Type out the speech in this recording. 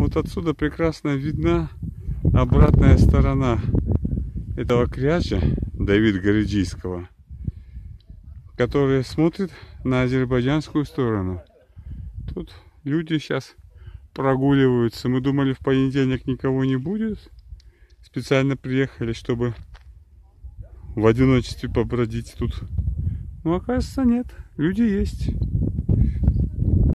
Вот отсюда прекрасно видна обратная сторона этого кряжа Давида Гариджийского, который смотрит на азербайджанскую сторону. Тут люди сейчас прогуливаются. Мы думали, в понедельник никого не будет. Специально приехали, чтобы в одиночестве побродить тут. Но оказывается, нет. Люди есть.